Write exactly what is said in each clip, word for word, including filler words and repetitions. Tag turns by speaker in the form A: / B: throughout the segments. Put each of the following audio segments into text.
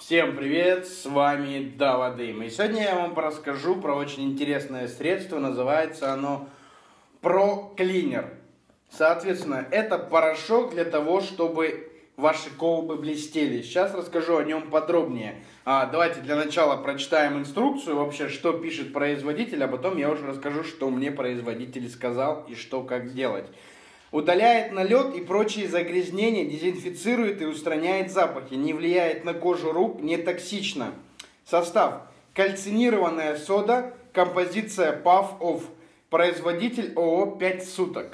A: Всем привет, с вами Давадым. И сегодня я вам расскажу про очень интересное средство, называется оно ProCleaner. Соответственно, это порошок для того, чтобы ваши колбы блестели. Сейчас расскажу о нем подробнее. А, давайте для начала прочитаем инструкцию, вообще, что пишет производитель, а потом я уже расскажу, что мне производитель сказал и что как делать. Удаляет налет и прочие загрязнения, дезинфицирует и устраняет запахи, не влияет на кожу рук, не токсично. Состав: кальцинированная сода, композиция паф оф, производитель ООО пять суток.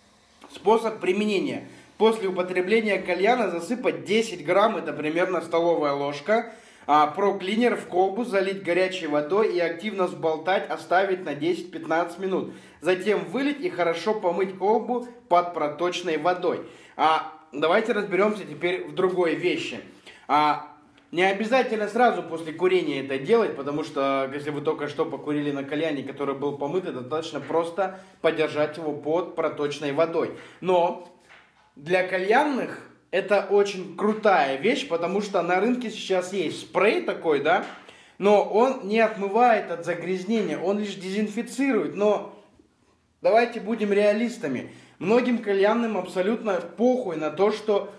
A: Способ применения: после употребления кальяна засыпать десять грамм, это примерно столовая ложка, ProCleaner в колбу, залить горячей водой и активно взболтать, оставить на десять-пятнадцать минут. Затем вылить и хорошо помыть колбу под проточной водой. А, давайте разберемся теперь в другой вещи. А, не обязательно сразу после курения это делать, потому что если вы только что покурили на кальяне, который был помыт, это достаточно просто подержать его под проточной водой. Но для кальянных это очень крутая вещь, потому что на рынке сейчас есть спрей такой, да, но он не отмывает от загрязнения, он лишь дезинфицирует. Но давайте будем реалистами. Многим кальянным абсолютно похуй на то, что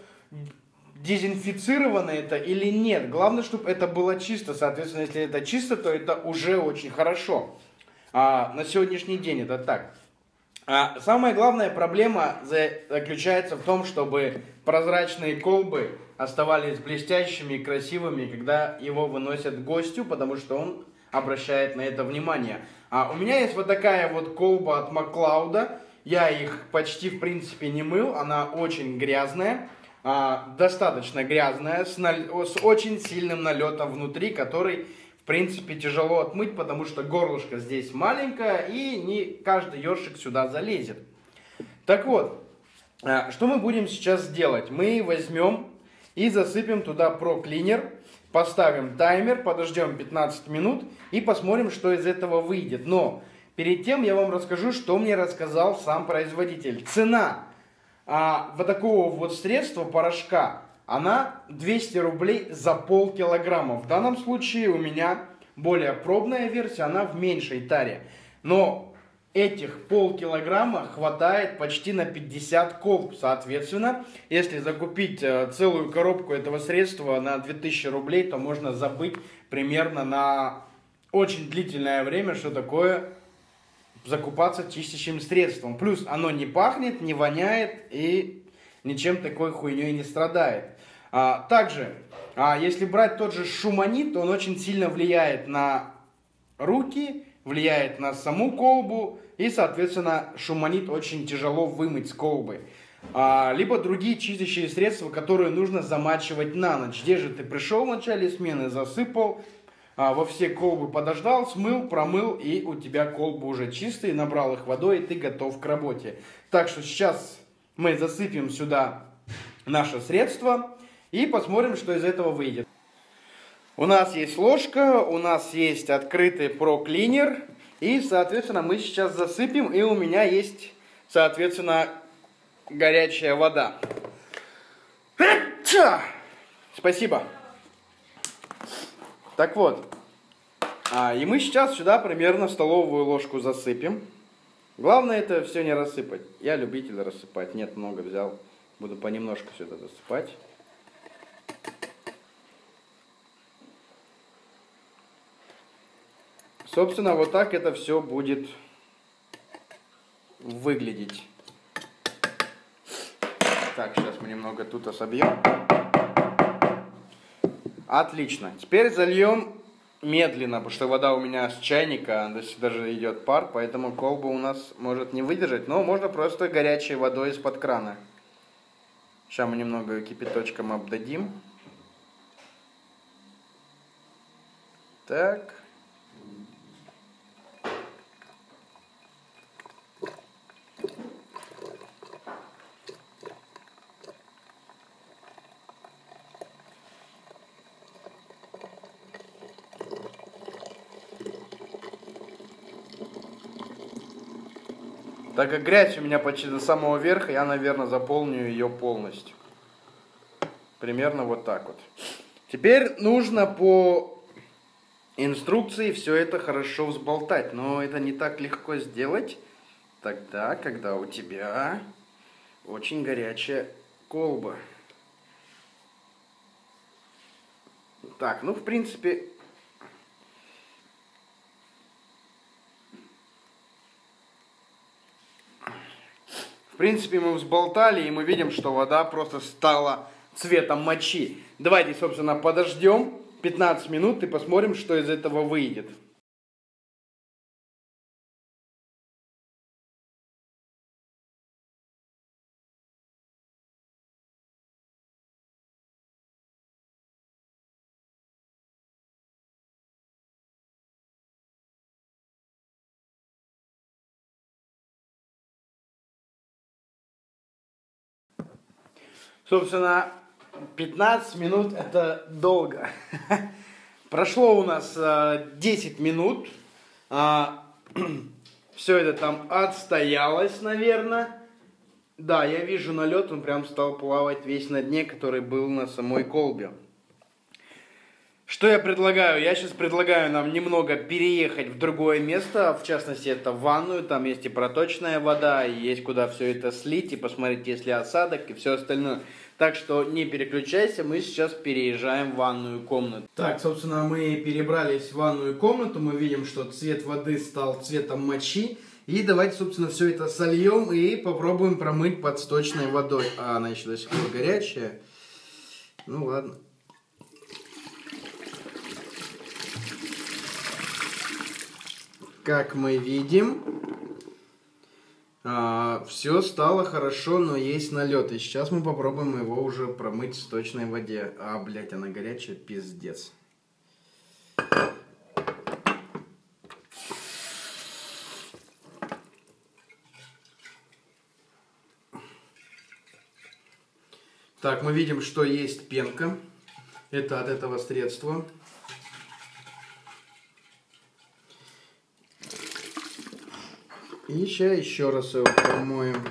A: дезинфицировано это или нет. Главное, чтобы это было чисто. Соответственно, если это чисто, то это уже очень хорошо. А на сегодняшний день это так. А самая главная проблема заключается в том, чтобы прозрачные колбы оставались блестящими и красивыми, когда его выносят гостю, потому что он обращает на это внимание. А у меня есть вот такая вот колба от Маклауда. Я их почти в принципе не мыл, она очень грязная, а, достаточно грязная, с, наль... с очень сильным налетом внутри, который в принципе тяжело отмыть, потому что горлышко здесь маленькое и не каждый ёршик сюда залезет. Так вот, что мы будем сейчас делать? Мы возьмем и засыпем туда ProCleaner, поставим таймер, подождем пятнадцать минут и посмотрим, что из этого выйдет. Но перед тем я вам расскажу, что мне рассказал сам производитель. Цена а, вот такого вот средства, порошка, она двести рублей за полкилограмма. В данном случае у меня более пробная версия, она в меньшей таре. Но этих полкилограмма хватает почти на пятьдесят колб. Соответственно, если закупить целую коробку этого средства на две тысячи рублей, то можно забыть примерно на очень длительное время, что такое закупаться чистящим средством. Плюс оно не пахнет, не воняет и ничем такой хуйней не страдает. А, также, а, если брать тот же шуманит, то он очень сильно влияет на руки, влияет на саму колбу, и, соответственно, шуманит очень тяжело вымыть с колбы. А, либо другие чистящие средства, которые нужно замачивать на ночь. Где же ты пришел в начале смены, засыпал, а, во все колбы подождал, смыл, промыл, и у тебя колбы уже чистые, набрал их водой, и ты готов к работе. Так что сейчас мы засыпем сюда наше средство и посмотрим, что из этого выйдет. У нас есть ложка, у нас есть открытый ProCleaner, и, соответственно, мы сейчас засыпем, и у меня есть, соответственно, горячая вода. Спасибо. Так вот, а, и мы сейчас сюда примерно столовую ложку засыпем. Главное это все не рассыпать. Я любитель рассыпать, нет, много взял. Буду понемножку все это засыпать. Собственно, вот так это все будет выглядеть. Так, сейчас мы немного тут особьем. Отлично. Теперь зальем медленно, потому что вода у меня с чайника, даже идет пар, поэтому колба у нас может не выдержать, но можно просто горячей водой из-под крана. Сейчас мы немного кипяточком обдадим. Так. Так как грязь у меня почти до самого верха, я, наверное, заполню ее полностью. Примерно вот так вот. Теперь нужно по инструкции все это хорошо взболтать. Но это не так легко сделать тогда, когда у тебя очень горячая колба. Так, ну в принципе... В принципе, мы взболтали, и мы видим, что вода просто стала цветом мочи. Давайте, собственно, подождем пятнадцать минут и посмотрим, что из этого выйдет. Собственно, пятнадцать минут это долго. Прошло у нас десять минут. Все это там отстоялось, наверное. Да, я вижу налет, он прям стал плавать весь на дне, который был на самой колбе. Что я предлагаю? Я сейчас предлагаю нам немного переехать в другое место, в частности это в ванную, там есть и проточная вода, и есть куда все это слить, и посмотреть, есть ли осадок, и все остальное. Так что не переключайся, мы сейчас переезжаем в ванную комнату. Так, собственно, мы перебрались в ванную комнату, мы видим, что цвет воды стал цветом мочи. И давайте, собственно, все это сольем и попробуем промыть под сточной водой. А, она еще до сих пор горячая. Ну ладно. Как мы видим, а, все стало хорошо, но есть налет. И сейчас мы попробуем его уже промыть в сточной воде. А, блядь, она горячая, пиздец. Так, мы видим, что есть пенка. Это от этого средства. И сейчас еще раз его промоем.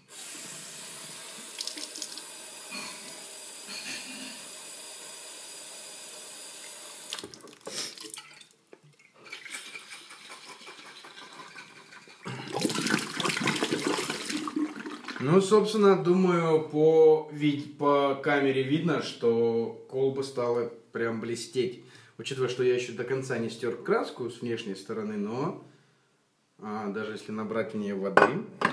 A: Ну, собственно, думаю, по, вид, по камере видно, что колба стала прям блестеть. Учитывая, что я еще до конца не стер краску с внешней стороны, но а, даже если набрать в нее воды,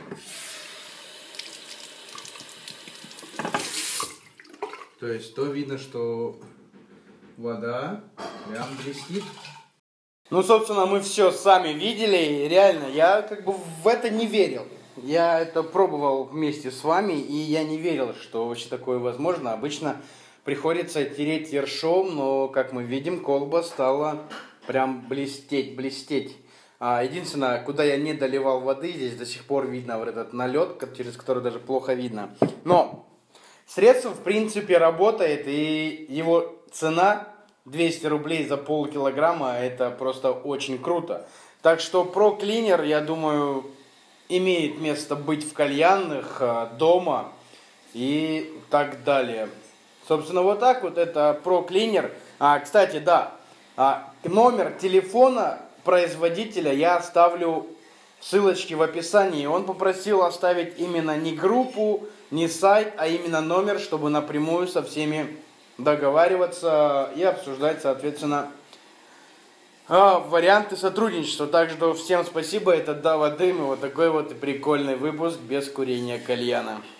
A: то есть то видно, что вода прям блестит. Ну, собственно, мы все сами видели, и реально, я как бы в это не верил. Я это пробовал вместе с вами, и я не верил, что вообще такое возможно. Обычно приходится тереть ершом, но, как мы видим, колба стала прям блестеть, блестеть. А, единственное, куда я не доливал воды, здесь до сих пор видно вот этот налет, через который даже плохо видно. Но средство, в принципе, работает, и его цена двести рублей за полкилограмма, это просто очень круто. Так что Pro Cleaner, я думаю, имеет место быть в кальянных, дома и так далее. Собственно, вот так вот это Pro Cleaner. А, кстати, да, а, номер телефона производителя я оставлю ссылочки в описании. Он попросил оставить именно не группу, не сайт, а именно номер, чтобы напрямую со всеми договариваться и обсуждать, соответственно, А, варианты сотрудничества. Так что всем спасибо. Это Дава Дым. И вот такой вот прикольный выпуск без курения кальяна.